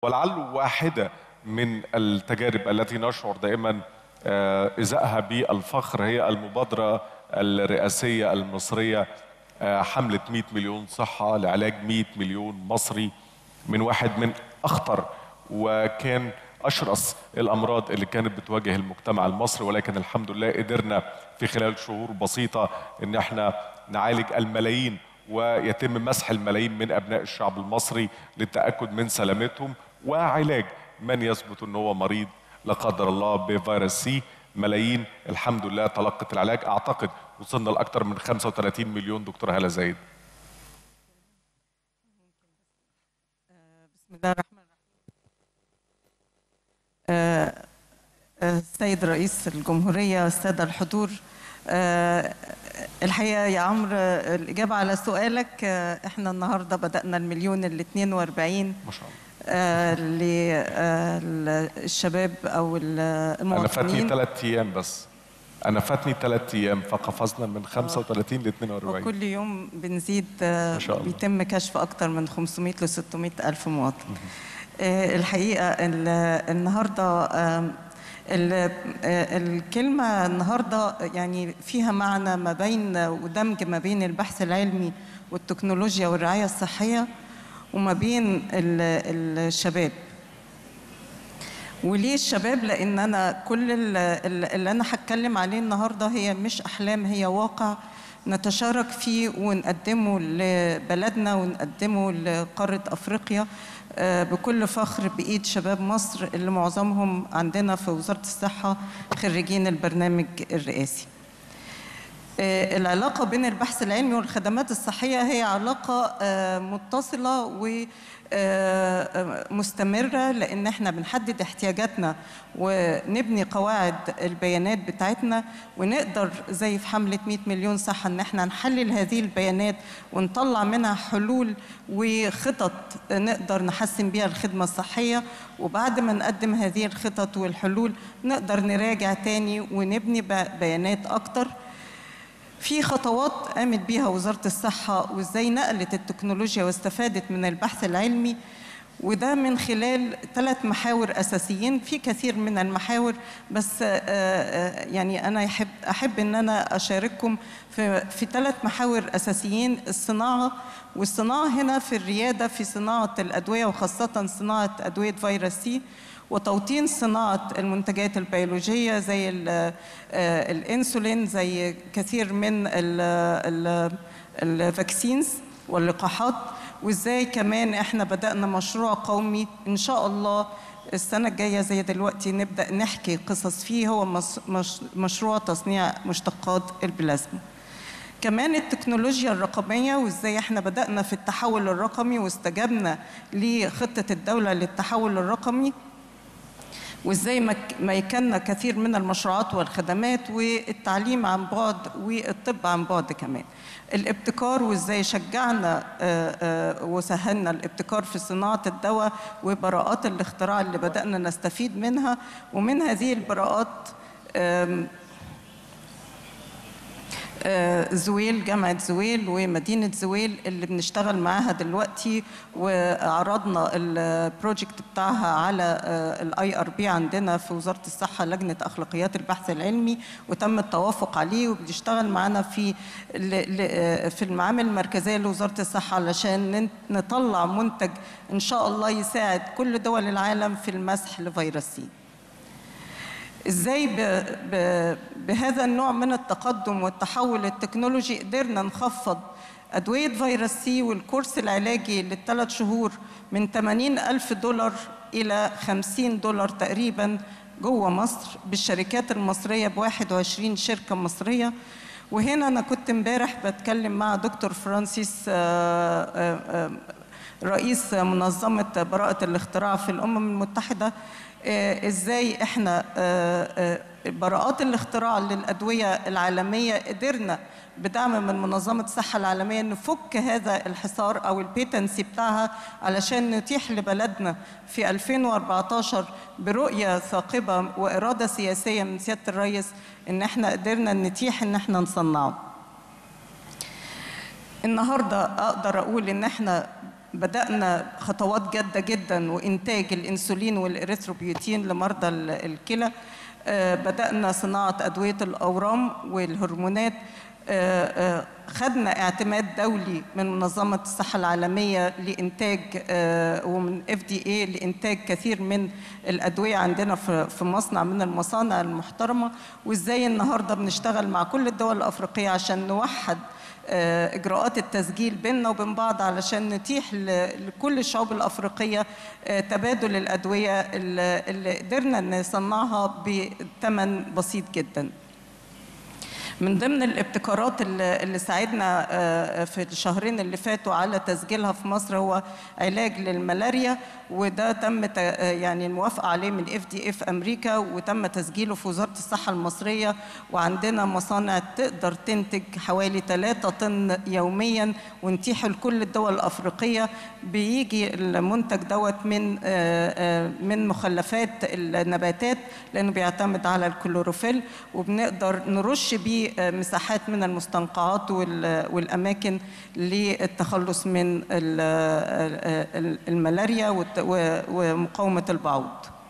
ولعله واحدة من التجارب التي نشعر دائما إزاءها بالفخر هي المبادرة الرئاسية المصرية، حملة 100 مليون صحة لعلاج 100 مليون مصري من واحد من أخطر وكان أشرس الأمراض اللي كانت بتواجه المجتمع المصري. ولكن الحمد لله قدرنا في خلال شهور بسيطة إن احنا نعالج الملايين ويتم مسح الملايين من أبناء الشعب المصري للتأكد من سلامتهم وعلاج من يثبت أنه هو مريض لا قدر الله بفيروس سي. ملايين الحمد لله تلقت العلاج. أعتقد وصلنا لأكثر من 35 مليون. دكتورة هالة زايد. بسم الله الرحمن الرحيم. السيد رئيس الجمهورية، السادة الحضور، الحقيقة يا عمرو الإجابة على سؤالك، احنا النهاردة بدأنا المليون ال 42 ما شاء الله للشباب أو المواطنين. أنا فاتني 3 أيام بس، أنا فاتني 3 أيام فقفزنا من 35 ل 42. وكل يوم بنزيد، ما شاء الله. بيتم كشف أكتر من 500 ل 600 ألف مواطن. الحقيقة النهاردة الكلمة النهاردة يعني فيها معنى ما بين ودمج ما بين البحث العلمي والتكنولوجيا والرعاية الصحية وما بين الشباب. وليه الشباب؟ لأن أنا كل اللي أنا هتكلم عليه النهاردة هي مش أحلام، هي واقع نتشارك فيه ونقدمه لبلدنا ونقدمه لقارة أفريقيا بكل فخر بإيد شباب مصر اللي معظمهم عندنا في وزارة الصحة خريجين البرنامج الرئاسي. العلاقة بين البحث العلمي والخدمات الصحية هي علاقة متصلة ومستمرة، لأن احنا بنحدد احتياجاتنا ونبني قواعد البيانات بتاعتنا، ونقدر زي في حملة 100 مليون صحة ان احنا نحلل هذه البيانات ونطلع منها حلول وخطط نقدر نحسن بيها الخدمة الصحية. وبعد ما نقدم هذه الخطط والحلول نقدر نراجع تاني ونبني بيانات أكتر. في خطوات قامت بيها وزارة الصحة وإزاي نقلت التكنولوجيا واستفادت من البحث العلمي، وده من خلال 3 محاور أساسيين. في كثير من المحاور بس يعني أنا أحب أن أنا أشارككم في 3 محاور أساسيين. الصناعة، والصناعة هنا في الريادة في صناعة الأدوية وخاصة صناعة أدوية فيروس سي، وتوطين صناعة المنتجات البيولوجية زي الانسولين، زي كثير من الفاكسينز واللقاحات. وازاي كمان احنا بدأنا مشروع قومي ان شاء الله السنة الجاية زي دلوقتي نبدأ نحكي قصص فيه، هو مشروع تصنيع مشتقات البلازما. كمان التكنولوجيا الرقمية وازاي احنا بدأنا في التحول الرقمي واستجبنا لخطة الدولة للتحول الرقمي، وازاي ميكنا كثير من المشروعات والخدمات والتعليم عن بعد والطب عن بعد. كمان الابتكار وازاي شجعنا وسهلنا الابتكار في صناعة الدواء وبراءات الاختراع اللي بدأنا نستفيد منها. ومن هذه البراءات زويل، جامعة زويل ومدينة زويل اللي بنشتغل معاها دلوقتي، وعرضنا البروجكت بتاعها على الIRB عندنا في وزارة الصحة، لجنة أخلاقيات البحث العلمي، وتم التوافق عليه. وبنشتغل معانا في المعامل المركزية لوزارة الصحة علشان نطلع منتج إن شاء الله يساعد كل دول العالم في المسح لفيروس سي. ازاي بهذا النوع من التقدم والتحول التكنولوجي قدرنا نخفض أدوية فيروس سي والكورس العلاجي لل3 شهور من 80,000 دولار إلى 50 دولار تقريبا جوه مصر بالشركات المصرية ب21 شركة مصرية. وهنا أنا كنت امبارح بتكلم مع دكتور فرانسيس رئيس منظمة براءة الاختراع في الأمم المتحدة، ازاي احنا براءات الاختراع للأدوية العالمية قدرنا بدعم من منظمة الصحة العالمية نفك هذا الحصار أو البيتنسي بتاعها علشان نتيح لبلدنا في 2014 برؤية ثاقبة وإرادة سياسية من سيادة الرئيس إن احنا قدرنا نتيح إن احنا نصنعه. النهاردة أقدر أقول إن احنا بدأنا خطوات جادة جدا وإنتاج الإنسولين والإريثروبيوتين لمرضى الكلى. بدأنا صناعة أدوية الأورام والهرمونات. خدنا اعتماد دولي من منظمة الصحة العالمية لإنتاج ومن FDA لإنتاج كثير من الأدوية عندنا في مصنع من المصانع المحترمة. وإزاي النهاردة بنشتغل مع كل الدول الأفريقية عشان نوحد إجراءات التسجيل بيننا وبين بعض علشان نتيح لكل الشعوب الأفريقية تبادل الأدوية اللي قدرنا نصنعها بثمن بسيط جدا. من ضمن الابتكارات اللي ساعدنا في الشهرين اللي فاتوا على تسجيلها في مصر هو علاج للملاريا، وده تم يعني الموافقة عليه من FDA في أمريكا، وتم تسجيله في وزارة الصحة المصرية. وعندنا مصانع تقدر تنتج حوالي 3 طن يوميا ونتيح لكل الدول الأفريقية. بيجي المنتج دوت من مخلفات النباتات لأنه بيعتمد على الكلوروفيل، وبنقدر نرش بيه مساحات من المستنقعات والأماكن للتخلص من الملاريا ومقاومة البعوض.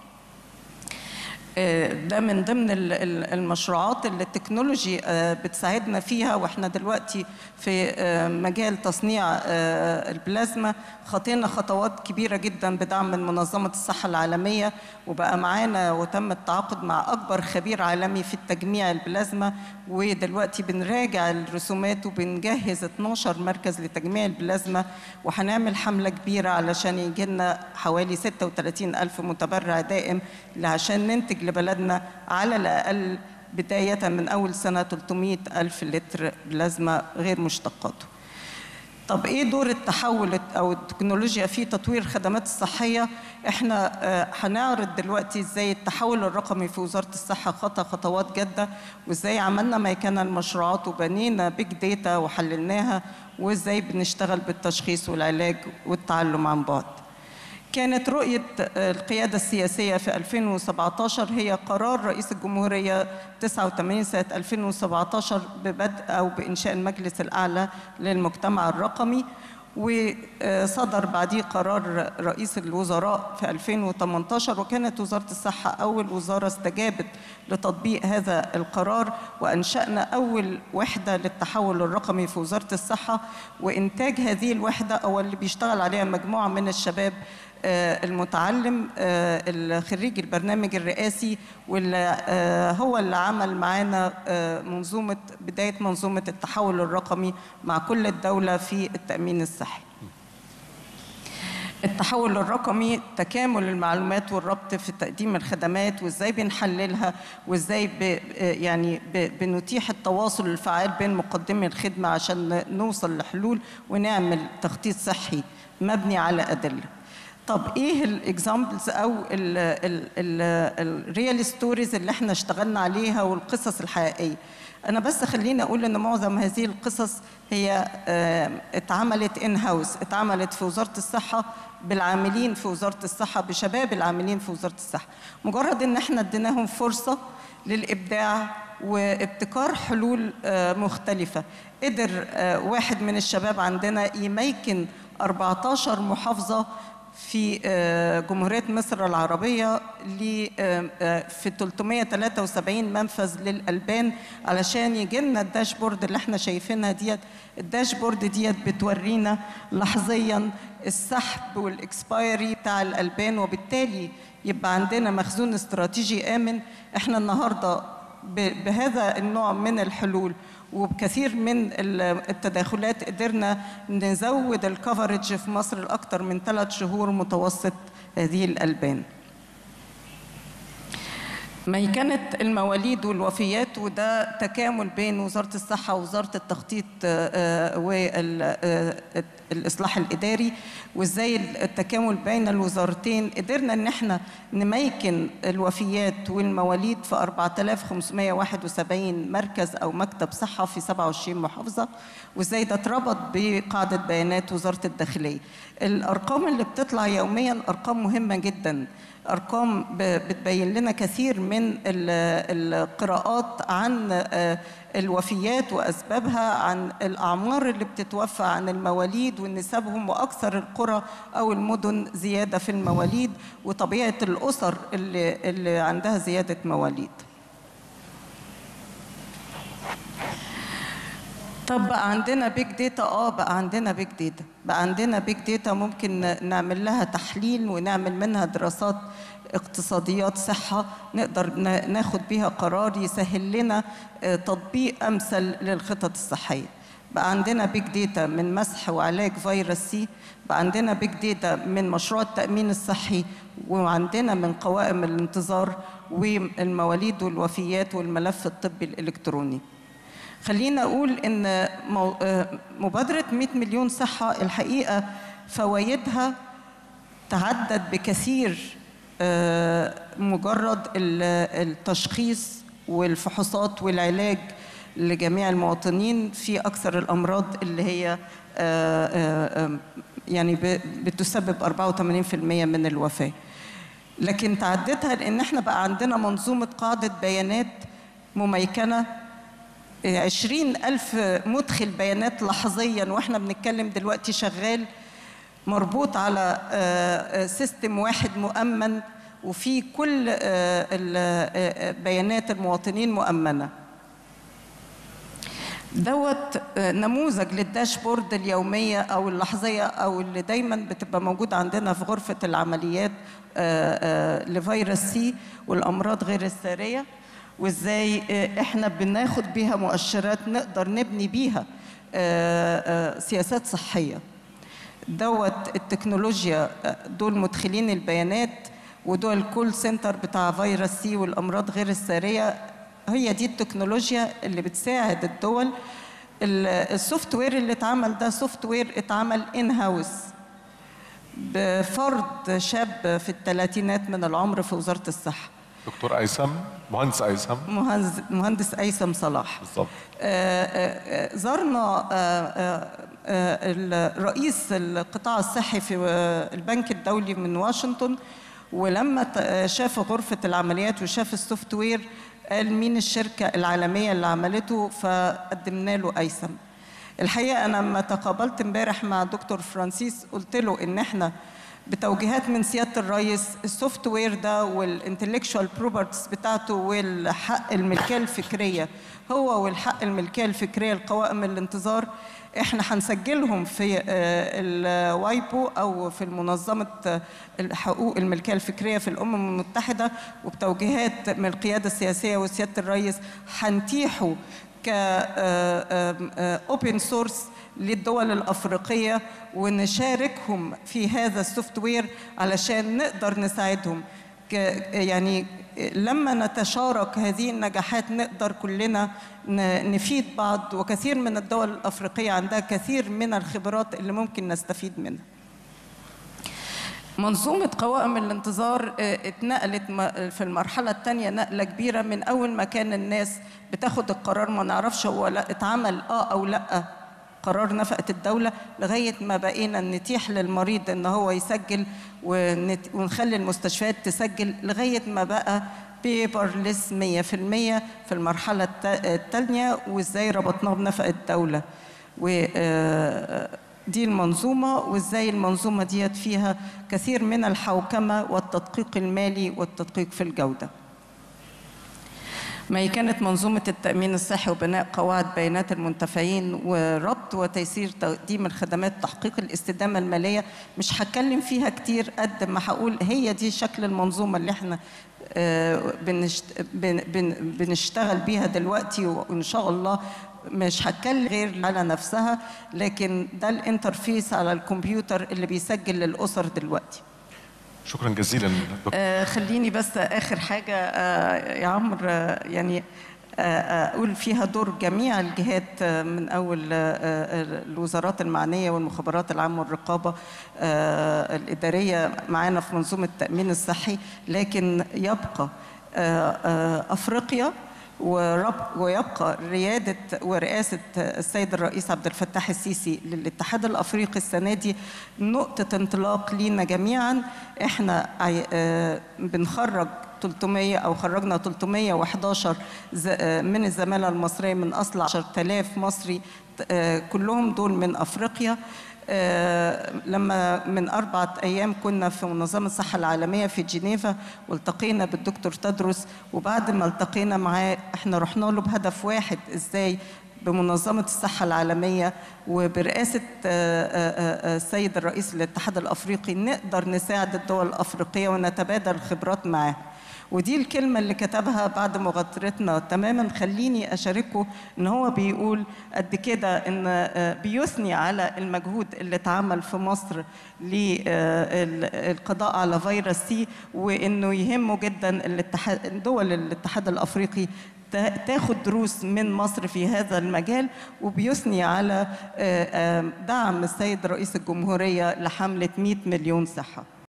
ده من ضمن المشروعات اللي التكنولوجي بتساعدنا فيها. واحنا دلوقتي في مجال تصنيع البلازما خطينا خطوات كبيرة جدا بدعم من منظمة الصحة العالمية، وبقى معانا وتم التعاقد مع أكبر خبير عالمي في التجميع البلازما. ودلوقتي بنراجع الرسومات وبنجهز 12 مركز لتجميع البلازما، وهنعمل حملة كبيرة علشان يجي لنا حوالي 36,000 متبرع دائم عشان ننتج لبلدنا على الأقل بداية من أول سنة 300,000 لتر بلازما غير مشتقاته. طب إيه دور التحول أو التكنولوجيا في تطوير الخدمات الصحية؟ إحنا هنعرض دلوقتي إزاي التحول الرقمي في وزارة الصحة خطى خطوات جادة، وإزاي عملنا ميكنة المشروعات وبنينا بيج داتا وحللناها، وإزاي بنشتغل بالتشخيص والعلاج والتعلم عن بعد. كانت رؤية القيادة السياسية في 2017 هي قرار رئيس الجمهورية 89 سنة 2017 ببدء أو بإنشاء المجلس الأعلى للمجتمع الرقمي، وصدر بعديه قرار رئيس الوزراء في 2018. وكانت وزارة الصحة أول وزارة استجابت لتطبيق هذا القرار، وأنشأنا أول وحدة للتحول الرقمي في وزارة الصحة. وإنتاج هذه الوحدة أو اللي بيشتغل عليها مجموعة من الشباب المتعلم الخريج البرنامج الرئاسي، واللي هو اللي عمل معانا بداية منظومة التحول الرقمي مع كل الدولة في التأمين الصحي. التحول الرقمي تكامل المعلومات والربط في تقديم الخدمات، وازاي بنحللها، وازاي بنتيح التواصل الفعال بين مقدمي الخدمة عشان نوصل لحلول ونعمل تخطيط صحي مبني على أدلة. طب ايه الاكزامبلز او الريال ستوريز اللي احنا اشتغلنا عليها والقصص الحقيقيه؟ انا بس خليني اقول ان معظم هذه القصص هي اتعملت ان هاوس، اتعملت في وزاره الصحه بالعاملين في وزاره الصحه، بشباب العاملين في وزاره الصحه. مجرد ان احنا اديناهم فرصه للابداع وابتكار حلول مختلفه. قدر واحد من الشباب عندنا يميكن 14 محافظه في جمهورية مصر العربية في 373 منفذ للألبان علشان يجيلنا الداشبورد اللي احنا شايفينها ديت. الداشبورد ديت بتورينا لحظيا السحب والاكسبايري بتاع الألبان، وبالتالي يبقى عندنا مخزون استراتيجي آمن. احنا النهاردة بهذا النوع من الحلول وبكثير من التداخلات قدرنا نزود الكفرج في مصر لأكثر من 3 شهور متوسط هذه الألبان. ميكنة المواليد والوفيات، وده تكامل بين وزارة الصحة ووزارة التخطيط والإصلاح الإداري، وإزاي التكامل بين الوزارتين قدرنا إن احنا نميكن الوفيات والمواليد في 4571 مركز أو مكتب صحة في 27 محافظة، وإزاي ده اتربط بقاعدة بيانات وزارة الداخلية. الأرقام اللي بتطلع يومياً أرقام مهمة جداً. أرقام بتبين لنا كثير من القراءات عن الوفيات وأسبابها، عن الأعمار اللي بتتوفى، عن المواليد ونسبهم، وأكثر القرى أو المدن زيادة في المواليد، وطبيعة الأسر اللي عندها زيادة مواليد. طب بقى عندنا بيج داتا، بقى عندنا بيج داتا ممكن نعمل لها تحليل ونعمل منها دراسات اقتصاديات صحة، نقدر ناخد بيها قرار يسهل لنا تطبيق أمثل للخطط الصحية. بقى عندنا بيج داتا من مسح وعلاج فيروس سي، بقى عندنا بيج داتا من مشروع التأمين الصحي، وعندنا من قوائم الانتظار والمواليد والوفيات والملف الطبي الإلكتروني. خلينا أقول إن مبادرة 100 مليون صحة الحقيقة فوائدها تعدد بكثير مجرد التشخيص والفحوصات والعلاج لجميع المواطنين في أكثر الأمراض اللي هي يعني بتسبب 84% من الوفاة. لكن تعددها لأن احنا بقى عندنا منظومة قاعدة بيانات مميكنة، 20,000 مدخل بيانات لحظياً وإحنا بنتكلم دلوقتي شغال، مربوط على سيستم واحد مؤمن، وفي كل بيانات المواطنين مؤمنة. دوت نموذج للداشبورد اليومية أو اللحظية أو اللي دايماً بتبقى موجود عندنا في غرفة العمليات لفيروس سي والأمراض غير السارية، وإزاي إحنا بناخد بيها مؤشرات نقدر نبني بيها سياسات صحية. دوت التكنولوجيا، دول مدخلين البيانات ودول الكول سنتر بتاع فيروس سي والأمراض غير السارية، هي دي التكنولوجيا اللي بتساعد الدول. السوفت وير اللي اتعمل ده سوفت وير اتعمل ان هاوس بفرد شاب في الثلاثينات من العمر في وزارة الصحة، دكتور أيسم، مهندس أيسم صلاح. بالضبط. زرنا رئيس القطاع الصحي في البنك الدولي من واشنطن، ولما شاف غرفة العمليات وشاف السوفت وير قال مين الشركة العالمية اللي عملته، فقدمنا له أيسم. الحقيقة أنا لما تقابلت امبارح مع دكتور فرانسيس قلت له إن إحنا بتوجيهات من سيادة الرئيس السوفت وير ده والانتلكشوال بروبرتيز بتاعته والحق الملكية الفكرية، هو والحق الملكية الفكرية القوائم الانتظار، احنا هنسجلهم في الوايبو او في منظمة حقوق الملكية الفكرية في الأمم المتحدة، وبتوجيهات من القيادة السياسية وسيادة الرئيس هنتيحوا كأوبن سورس للدول الأفريقية ونشاركهم في هذا السوفت وير علشان نقدر نساعدهم. يعني لما نتشارك هذه النجاحات نقدر كلنا نفيد بعض، وكثير من الدول الأفريقية عندها كثير من الخبرات اللي ممكن نستفيد منها. منظومة قوائم الانتظار اتنقلت في المرحلة الثانية نقلة كبيرة، من أول ما كان الناس بتاخد القرار ما نعرفش هو لا اتعمل أو لأ قرار نفقة الدولة، لغاية ما بقينا نتيح للمريض إن هو يسجل ونخلي المستشفيات تسجل، لغاية ما بقى بيبرلس 100% في المرحلة الثانية، وإزاي ربطناه بنفقة الدولة. ودي المنظومة، وإزاي المنظومة ديت فيها كثير من الحوكمة والتدقيق المالي والتدقيق في الجودة. ما هي كانت منظومة التأمين الصحي وبناء قواعد بيانات المنتفعين وربط وتيسير تقديم الخدمات تحقيق الاستدامة المالية، مش هتكلم فيها كتير قد ما هقول هي دي شكل المنظومة اللي احنا بنشتغل بيها دلوقتي، وإن شاء الله مش هتكلم غير على نفسها، لكن ده الانترفيس على الكمبيوتر اللي بيسجل للأسر دلوقتي. شكرا جزيلا دكتور. خليني بس آخر حاجة يا عمرو يعني أقول فيها دور جميع الجهات من أول الوزارات المعنية والمخابرات العامة والرقابة الإدارية معانا في منظومة التأمين الصحي، لكن يبقى أفريقيا ويبقى ريادة ورئاسة السيد الرئيس عبد الفتاح السيسي للاتحاد الأفريقي السنة دي نقطة انطلاق لينا جميعا. احنا بنخرج 300 أو خرجنا 311 من الزمالة المصرية من أصل 10,000 مصري، كلهم دول من أفريقيا. لما من 4 أيام كنا في منظمة الصحة العالمية في جنيفا والتقينا بالدكتور تدرس، وبعد ما التقينا معاه احنا رحنا له بهدف واحد: ازاي بمنظمة الصحة العالمية وبرئاسة السيد الرئيس الاتحاد الأفريقي نقدر نساعد الدول الأفريقية ونتبادل خبرات معاه. ودي الكلمة اللي كتبها بعد مغادرتنا تماما. خليني أشاركه إن هو بيقول قد كده إن بيثني على المجهود اللي اتعمل في مصر للقضاء على فيروس سي، وإنه يهمه جدا دول الاتحاد الأفريقي تاخد دروس من مصر في هذا المجال، وبيثني على دعم السيد رئيس الجمهورية لحملة 100 مليون صحة.